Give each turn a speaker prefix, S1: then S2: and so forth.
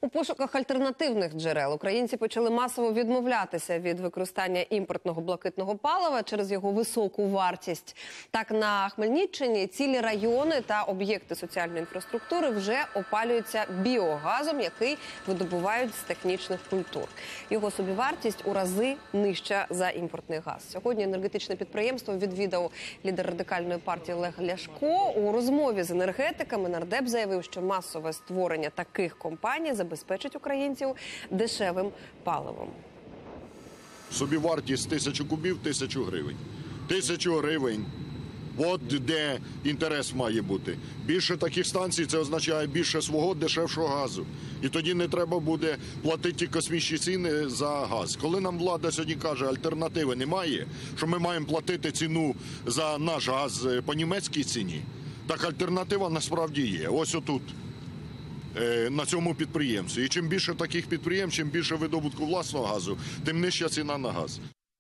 S1: У пошуках альтернативних джерел українці почали масово відмовлятися від використання імпортного блакитного палива через його високу вартість. Так, на Хмельниччині цілі райони та об'єкти соціальної інфраструктури вже опалюються біогазом, який видобувають з технічних культур. Його собівартість у рази нижча за імпортний газ. Сьогодні енергетичне підприємство відвідав лідер Радикальної партії Олег Ляшко. У розмові з енергетиками нардеп заявив, що масове створення таких компаній забезпечить українців дешевим паливом.
S2: Собівартість 1000 кубів – 1000 гривень. 1000 гривень. От де інтерес має бути. Більше таких станцій – це означає більше свого дешевшого газу. І тоді не треба буде платити ті космічні ціни за газ. Коли нам влада сьогодні каже, альтернативи немає, що ми маємо платити ціну за наш газ по німецькій ціні, так альтернатива насправді є. Ось отут, на цьому підприємстві. І чим більше таких підприємств, чим більше видобутку власного газу, тим нижча ціна на газ.